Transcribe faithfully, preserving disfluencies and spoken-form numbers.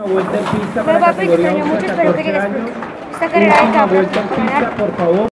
vuelta en pista Pero para papi, te categoría extraño once a mucho, espero que catorce llegues años. pronto. Esta carrera de Última campo, vuelta en pista, por favor.